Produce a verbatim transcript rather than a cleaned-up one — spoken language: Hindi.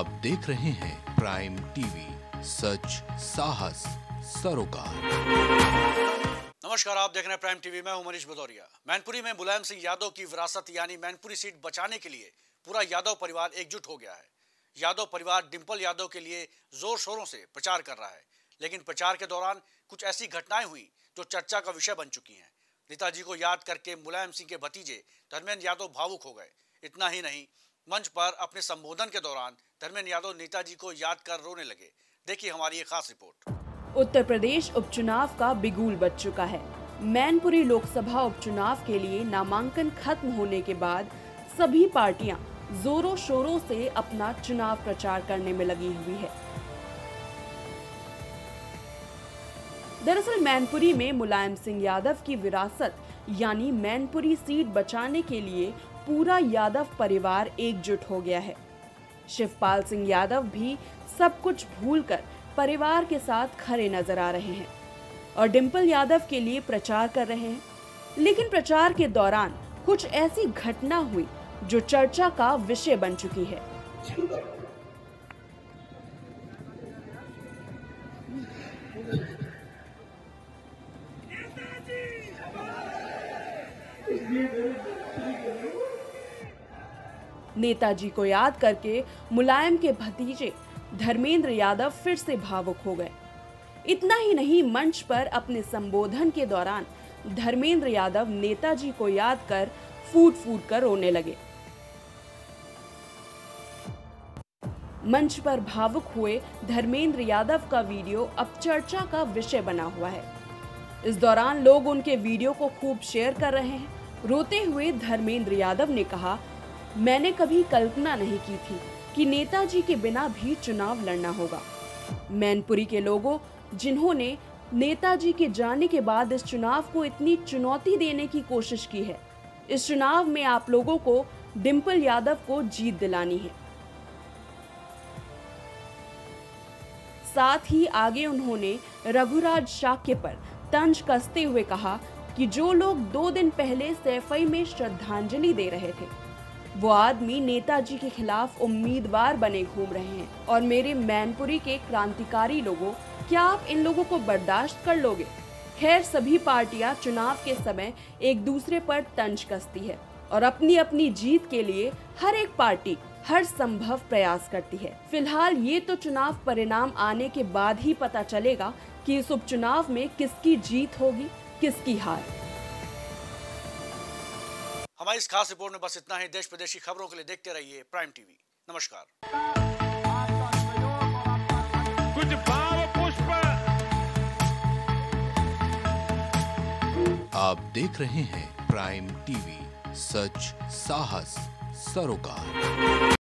आप देख रहे हैं प्राइम टीवी, सच साहस सरोकार। नमस्कार, आप देख रहे हैं प्राइम टीवी। मैं हूं मनीष भदौरिया। मैनपुरी में मुलायम सिंह यादव की विरासत यानी मैनपुरी सीट बचाने के लिए पूरा यादव परिवार एकजुट हो गया है। यादव परिवार डिंपल यादव के लिए जोर शोरों से प्रचार कर रहा है, लेकिन प्रचार के दौरान कुछ ऐसी घटनाएं हुई जो चर्चा का विषय बन चुकी हैं। नेताजी को याद करके मुलायम सिंह के भतीजे धर्मेंद्र यादव भावुक हो गए। इतना ही नहीं, मंच पर अपने संबोधन के दौरान धर्मेंद्र यादव नेताजी को याद कर रोने लगे। देखिए हमारी ये खास रिपोर्ट। उत्तर प्रदेश उपचुनाव का बिगुल बज चुका है। मैनपुरी लोकसभा उपचुनाव के लिए नामांकन खत्म होने के बाद सभी पार्टियां जोरों शोरों से अपना चुनाव प्रचार करने में लगी हुई है। दरअसल मैनपुरी में मुलायम सिंह यादव की विरासत यानी मैनपुरी सीट बचाने के लिए पूरा यादव परिवार एकजुट हो गया है। शिवपाल सिंह यादव भी सब कुछ भूलकर परिवार के साथ खड़े नजर आ रहे हैं और डिंपल यादव के लिए प्रचार कर रहे हैं। लेकिन प्रचार के दौरान कुछ ऐसी घटना हुई जो चर्चा का विषय बन चुकी है। नेताजी को याद करके मुलायम के भतीजे धर्मेंद्र यादव फिर से भावुक हो गए। इतना ही नहीं, मंच पर अपने संबोधन के दौरान धर्मेंद्र यादव नेताजी को याद कर फूट फूट कर रोने लगे। मंच पर भावुक हुए धर्मेंद्र यादव का वीडियो अब चर्चा का विषय बना हुआ है। इस दौरान लोग उनके वीडियो को खूब शेयर कर रहे हैं। रोते हुए धर्मेंद्र यादव ने कहा, मैंने कभी कल्पना नहीं की थी कि नेताजी के बिना भी चुनाव लड़ना होगा। मैनपुरी के लोगों जिन्होंने नेताजी के जाने के बाद इस चुनाव को इतनी चुनौती देने की कोशिश की है, इस चुनाव में आप लोगों को डिंपल यादव को जीत दिलानी है। साथ ही आगे उन्होंने रघुराज शाक्य पर तंज कसते हुए कहा कि जो लोग दो दिन पहले सैफई में श्रद्धांजलि दे रहे थे, वो आदमी नेताजी के खिलाफ उम्मीदवार बने घूम रहे हैं। और मेरे मैनपुरी के क्रांतिकारी लोगों, क्या आप इन लोगों को बर्दाश्त कर लोगे? खैर, सभी पार्टियां चुनाव के समय एक दूसरे पर तंज कसती है और अपनी अपनी जीत के लिए हर एक पार्टी हर संभव प्रयास करती है। फिलहाल ये तो चुनाव परिणाम आने के बाद ही पता चलेगा कि इस उपचुनाव में किसकी जीत होगी, किसकी हार। हमारी इस खास रिपोर्ट में बस इतना ही। देश प्रदेश की खबरों के लिए देखते रहिए प्राइम टीवी। नमस्कार। कुछ भाव पुष्प। आप देख रहे हैं प्राइम टीवी, सच साहस सरोकार।